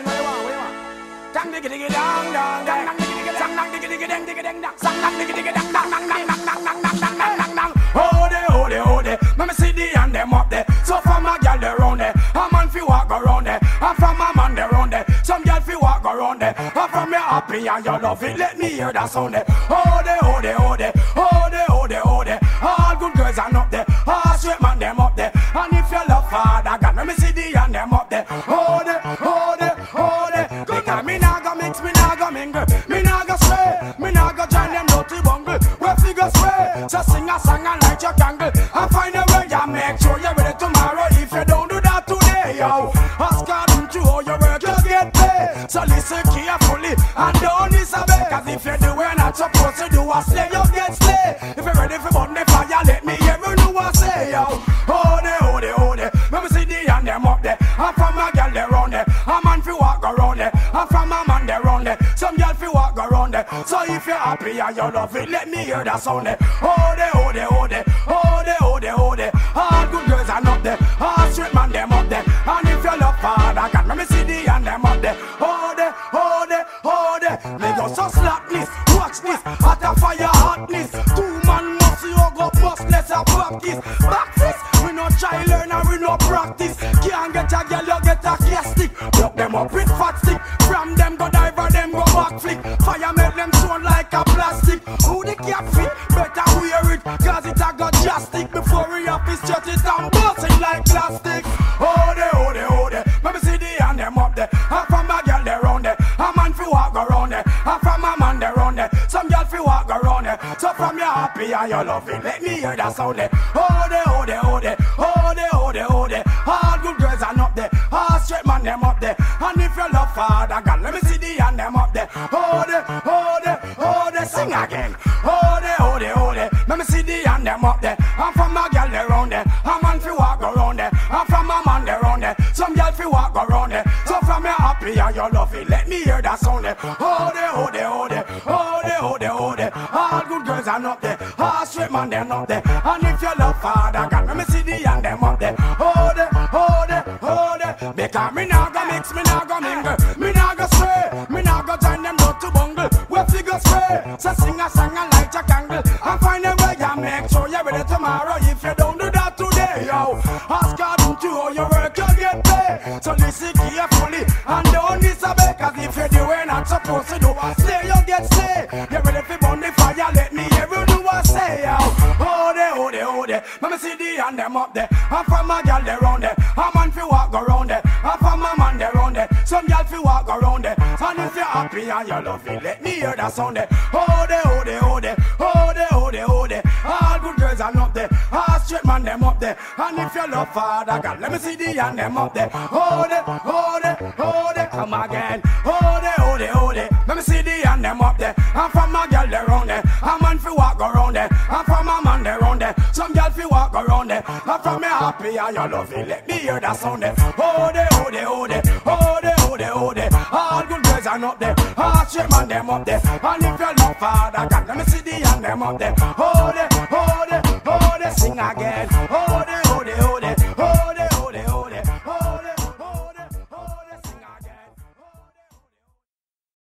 you know what you want. Dang diggy diggy dang dang dang dang diggy diggy dang dang diggy diggy dang diggy dang dang sang dang diggy diggy dang dang dang dang dang dang dang dang dang dang dang. Hold it, let me see the hand them up there. So from a girl they round there, a man fi walk around there, and from a man they round there. Some girl fi walk around there, and from your happy and your love it, let me hear that sound there. Hold it. All good girls are up there, all straight man them up there. And if you love Father God, let me see the hand them up there. Hold it. Because me nah go mix, me nah go mingle, me nah go stray, me nah go join them dirty bungle. Where figure sway, so sing a song and light your candle, and find a way and make sure you're ready tomorrow. If you don't do that today, yo, ask God to how you work, you get paid. So listen carefully and don't disobey. Cause if you do what not supposed to do, I say you get slay. If you're ready for burn the fire, let me hear you know what I say, yo. Hold it. Let me see the hand them up there, and from a girl they round there, a man fi walk around there, and from a man they round there, some girl fi walk around there. So if you're happy and you love it, let me hear that sound there. Hold it. All good girls are up there, all straight man them up there. And if you love Father God, let me see the hand them up there. Hold it. Me go so slackness, watch this, hot a fire hotness. 2 man must you go bust, let's a practice. Back fist, we no try learn and we no practice. Can't get a girl, you get a gas stick. Block them up with fat stick. From them go diver, them go back flick. Fire make them sound like a plastic. Who the cat fit? Better wear it, cause it a got drastic. Before we up his church it and busting like plastic. Hold it. Let me see the hand them up there, and from a girl they round there, a man fi walk around there, and from a man they round there, some girl fi walk around there. So from your happy and your love it, let me hear that sound there. Hold it. All good girls are up there, all straight man them up there. And if you love Father God, let me see the hand them up there. Hold it, sing again. Hold it. Let me see the hand them up there, and from a girl they round there, a man fi walk around there, and from a man they round there, some girl fi walk around there. So from your happy and your love it, let me hear that sound there. Hold it. All good girls are up there, all straight man them up there. And if you love Father God, let me see the hand them up there. Hold it. Because me nah go mix, me nah go mingle, me nah go stray, me nah go join them dirty bungle. Where figure sway, so sing a song and light your candle, and find a way and make sure you're ready tomorrow. If you don't do that today, yo, ask God to how you work, you get paid. So listen carefully and don't disobey. Cause if you do what not supposed to do, say you get slay. You're ready for burn the fire, let me hear you do what I say, yo. Hold it. Let me see the hand them up there, and from a girl they round there, a man fi walk around there, and from a man they round there, some girl fi walk around there. And if you're happy and you love it, let me hear that sound there. Hold it. All good girls are up there, all straight man them up there. And if you love Father God, let me see the hand them up there. Hold it. Come again. Hold it. Let me see the hand them up there, and from a girl they round there, a man fi walk around there, and from a man they round there, some girl fi walk around there. And from me happy and you love it, let me hear that sound there. Hold it. All good girls are up there, all straight man them up there. And if you love Father God, let me see the hand them up there. Hold it. Sing again.